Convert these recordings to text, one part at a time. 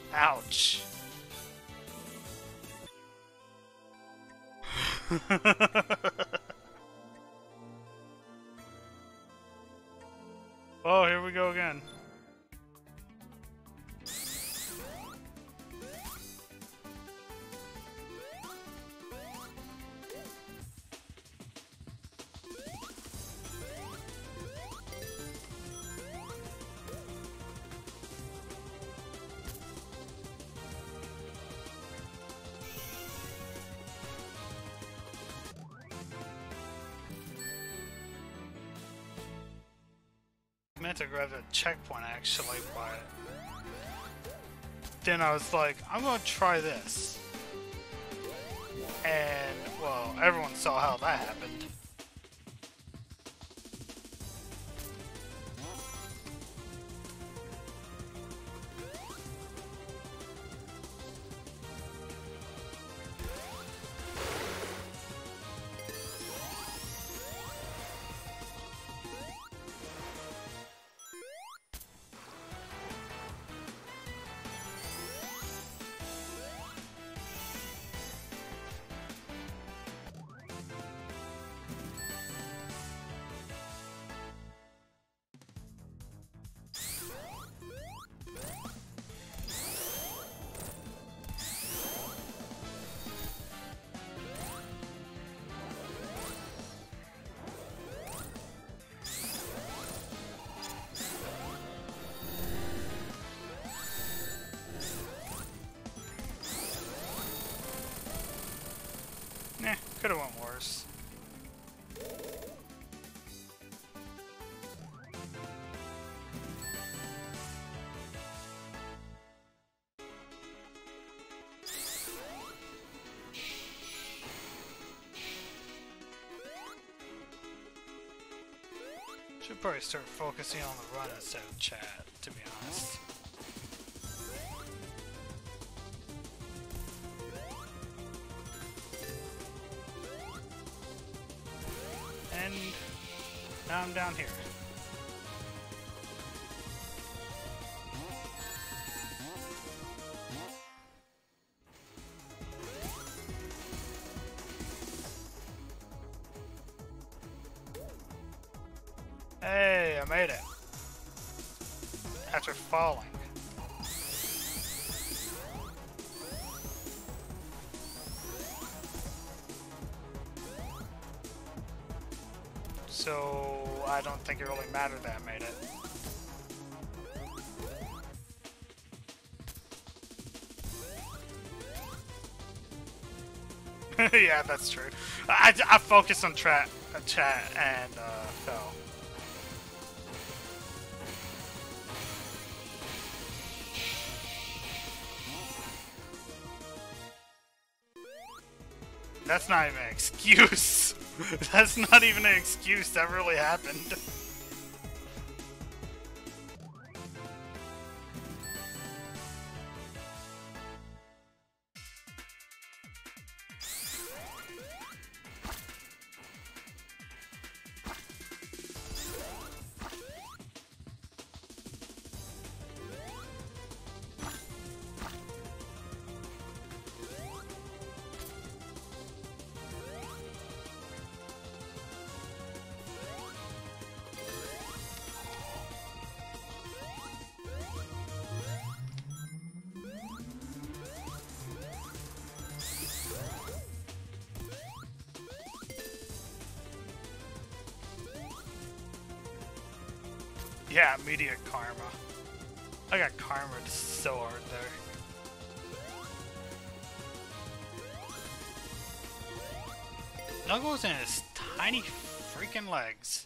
Ouch. Oh, here we go again. I meant to grab a checkpoint actually, but then I was like, I'm gonna try this. And, well, everyone saw how that happened. Could have went worse. Should probably start focusing on the run instead of chat, to be honest. And now I'm down here. Hey, I made it. After falling. So, I don't think it really mattered that I made it. Yeah, that's true. I focused on chat and fell. That's not even an excuse. That's not even an excuse. That really happened. Yeah, immediate karma. I got karma so hard there. Knuckles and his tiny freaking legs.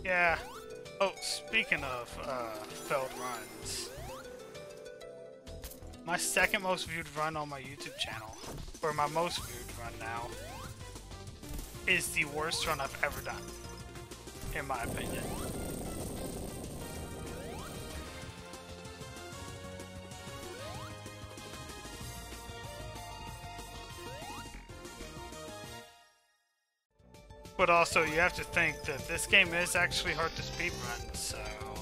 Yeah. Oh, speaking of failed runs, my second most viewed run on my YouTube channel, or my most viewed run now, is the worst run I've ever done, in my opinion. But also, you have to think that this game is actually hard to speedrun, so...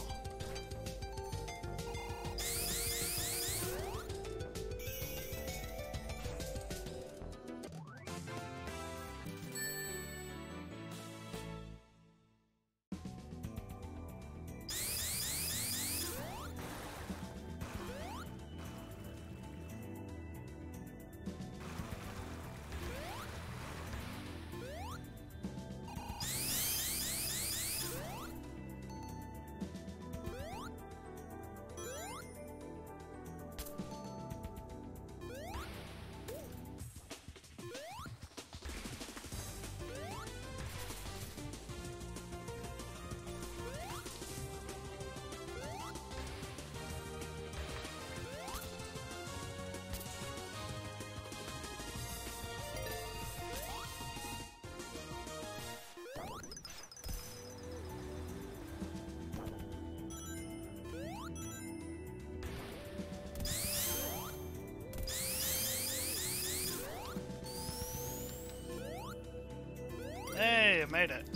Hey, I made it.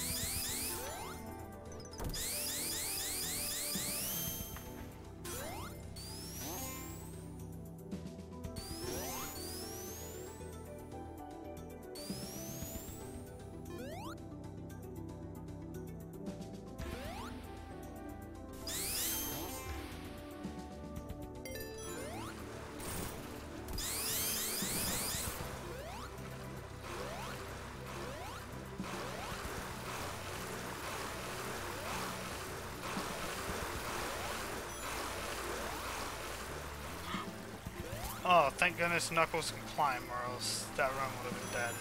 Oh, thank goodness Knuckles can climb, or else that run would have been dead.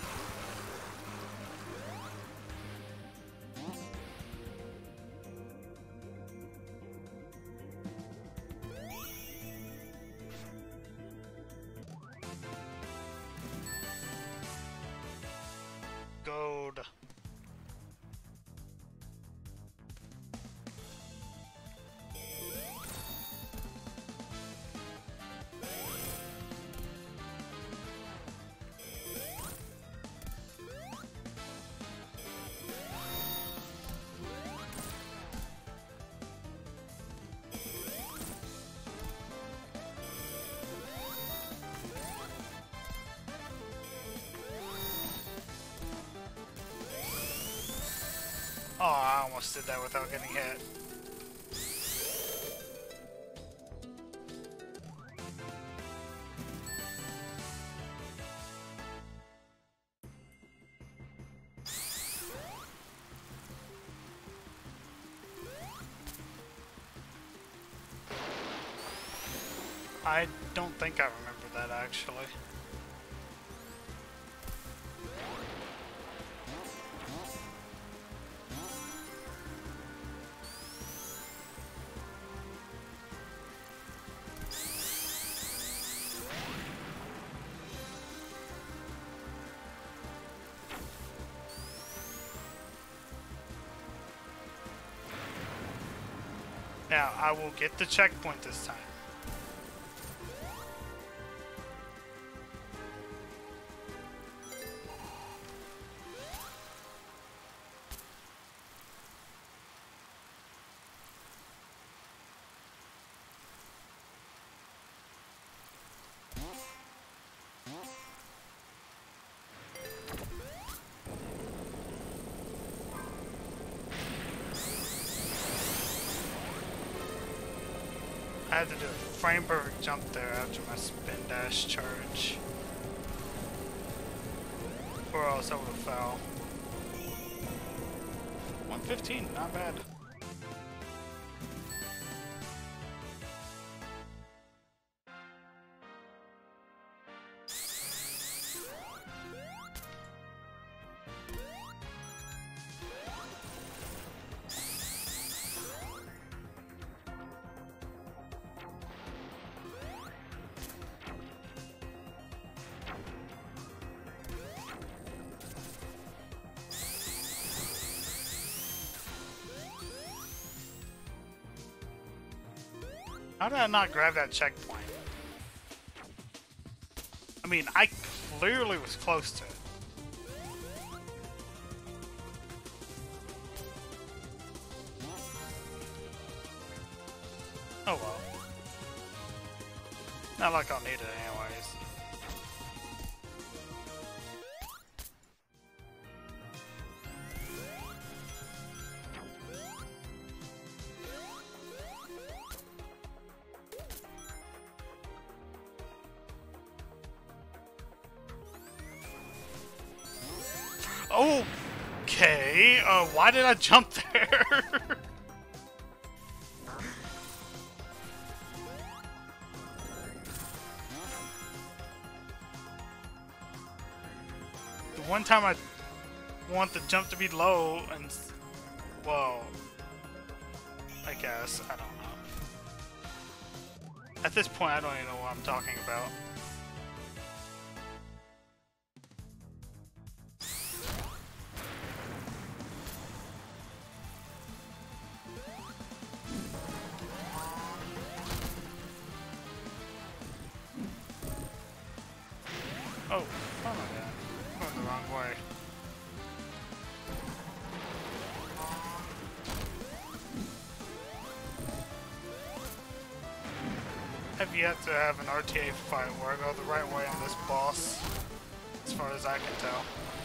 Gold. Oh, I almost did that without getting hit. I don't think I remember that, actually. Now, I will get the checkpoint this time. I had to do a frame perfect jump there after my spin dash charge, or else I would have fell. 115, not bad. How did I not grab that checkpoint? I mean, I clearly was close to it. Oh well. Not like I'll need it anyways. Okay, why did I jump there? The one time I want the jump to be low and... Well... I guess, I don't know. At this point, I don't even know what I'm talking about. Oh my god. I'm going the wrong way. I've yet to have an RTA fight where I go the right way on this boss, as far as I can tell.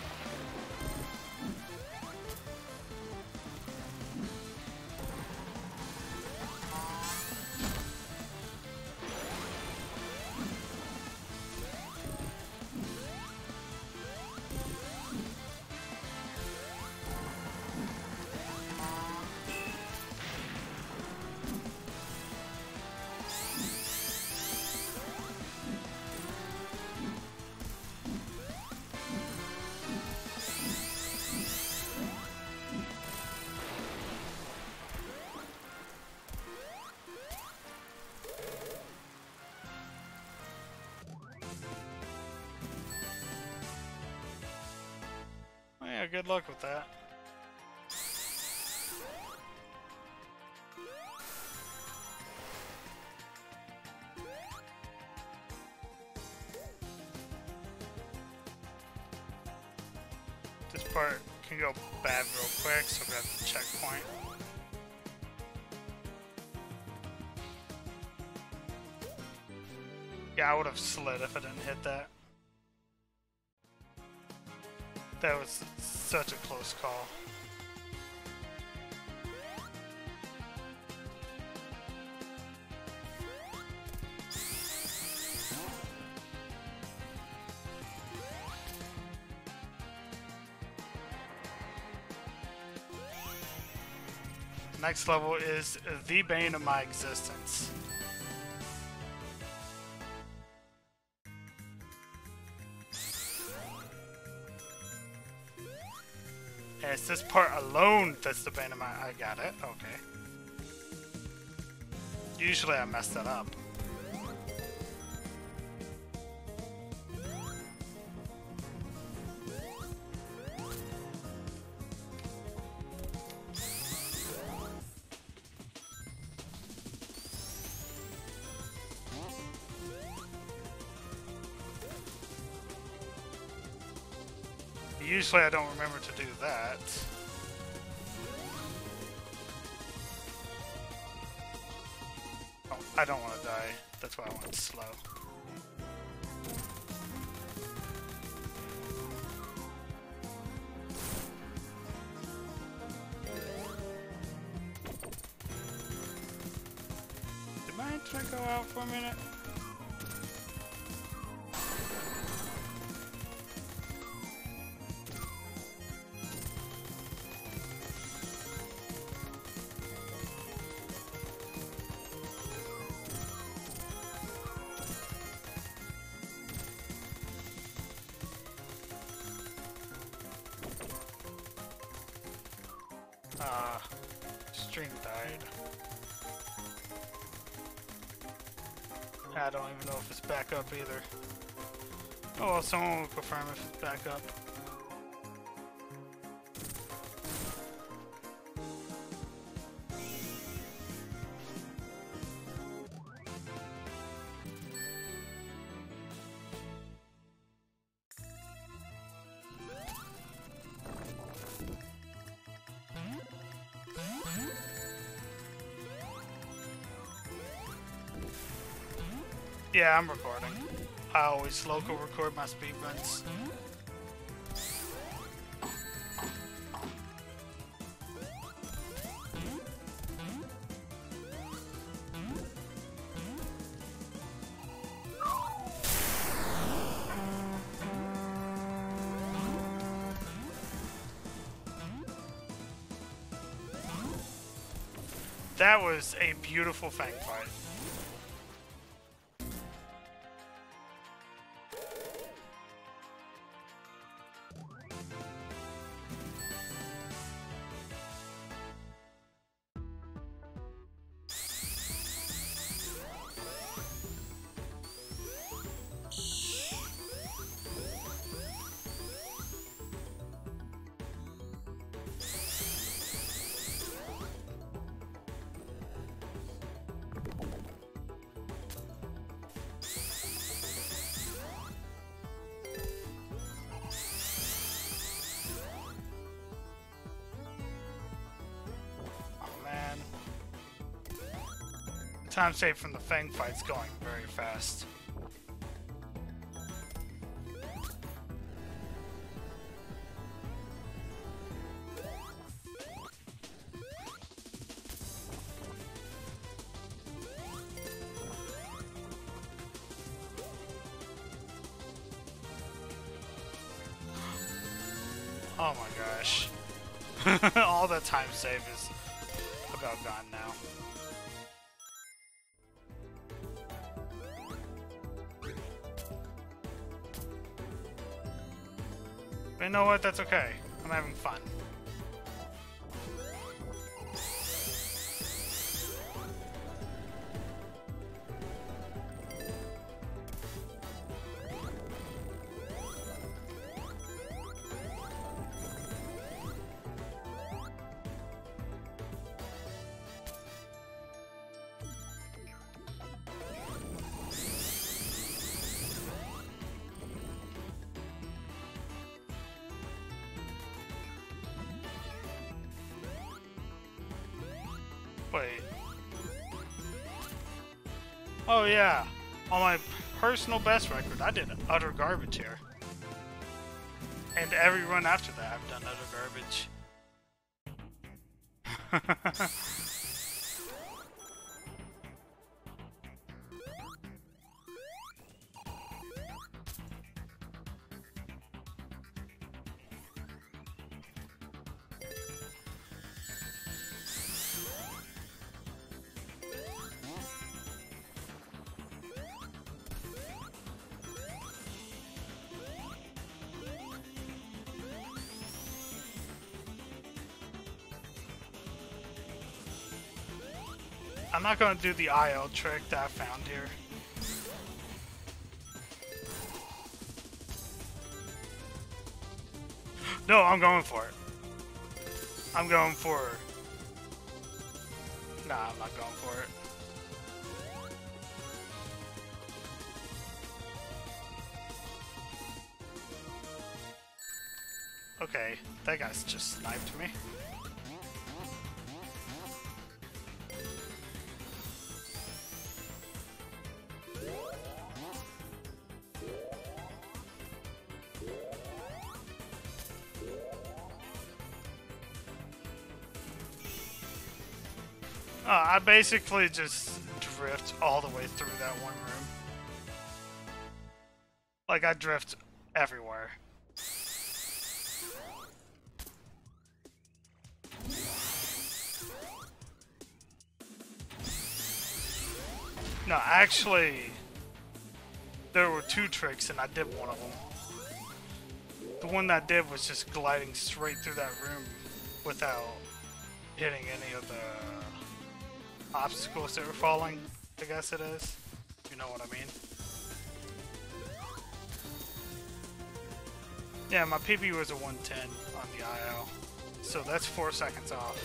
Yeah, good luck with that. This part can go bad real quick, so we got the checkpoint. Yeah, I would have slid if I didn't hit that. That was such a close call. Next level is the bane of my existence. And it's this part alone that's the bane of my... I got it, okay. Usually I mess that up. Usually I don't remember to do that. Oh, I don't want to die. That's why I went slow. Did my internet go out for a minute? Stream died. I don't even know if it's back up either. Oh well, someone will confirm if it's back up. Yeah, I'm recording. I always local record my speedruns. That was a beautiful fang fight. Time saved from the fang fight's going very fast. Oh my gosh. All that time save is about gone now. You know what? That's okay. I'm having fun. Wait. Oh yeah, on my personal best record, I did utter garbage here. And every run after that, I've done utter garbage. I'm not going to do the IL trick that I found here. No, I'm going for it. I'm going for... Nah, I'm not going for it. Okay, that guy's just sniped me. I basically just drift all the way through that one room. Like, I drift everywhere. No, actually, there were two tricks and I did one of them. The one that I did was just gliding straight through that room without hitting any of the obstacles that were falling, I guess it is. You know what I mean? Yeah, my PB was a 110 on the IO, so that's 4 seconds off.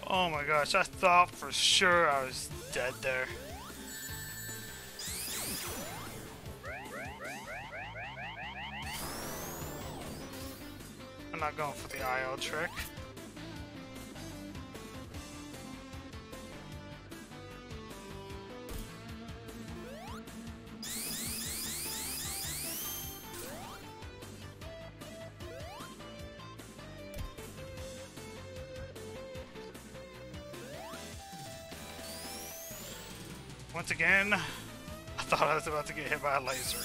Oh my gosh, I thought for sure I was dead there. I'm not going for the IO trick. Once again, I thought I was about to get hit by a laser.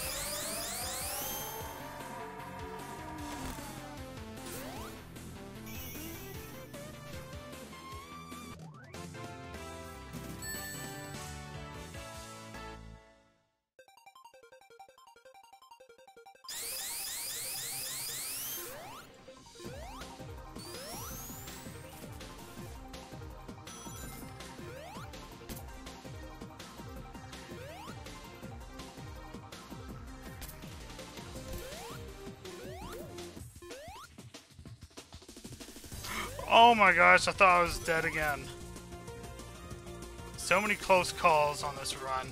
Oh my gosh, I thought I was dead again. So many close calls on this run.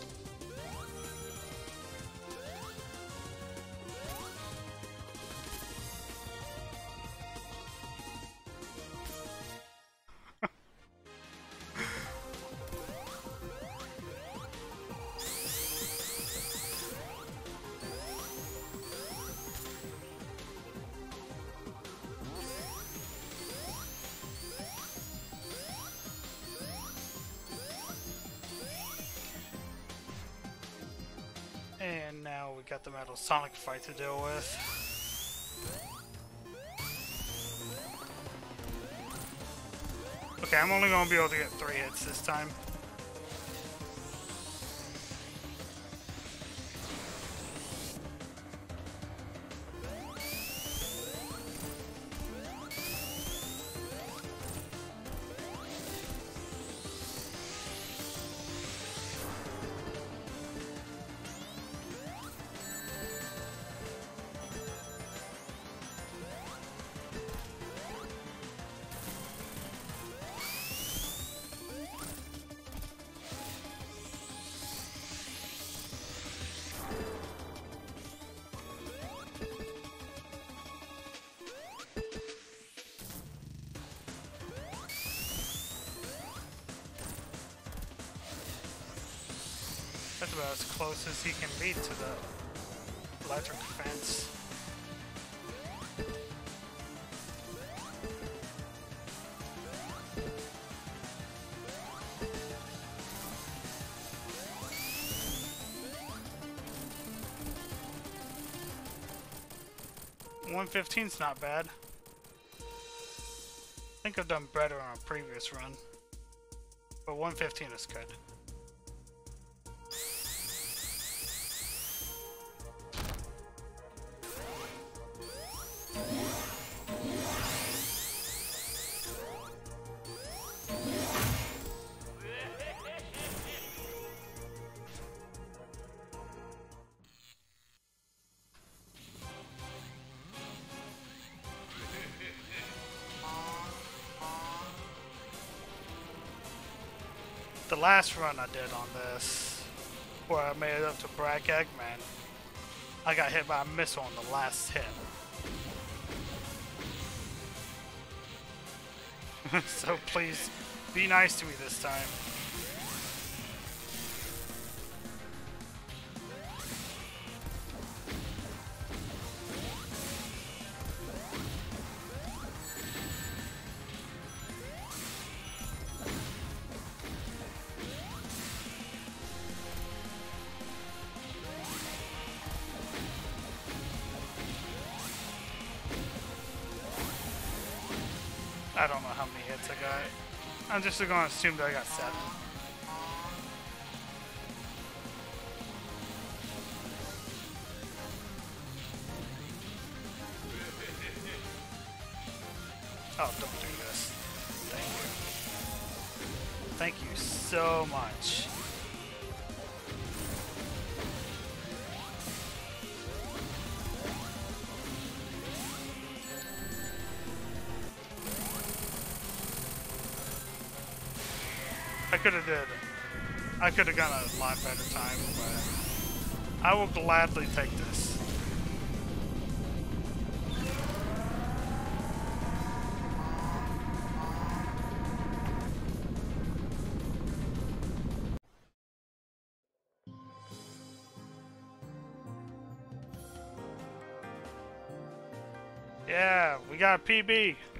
And now we got the Metal Sonic fight to deal with. Okay, I'm only going to be able to get 3 hits this time. That's about as close as he can be to the electric fence. $115's not bad. I think I've done better on a previous run, but 115 is good. The last run I did on this, where I made it up to Bragg Eggman, I got hit by a missile on the last hit. So please, be nice to me this time. I don't know how many hits I got. I'm just going to assume that I got 7. Oh, don't do this. Thank you. Thank you so much. could have gotten a lot better time, but I will gladly take this. Yeah, we got a PB.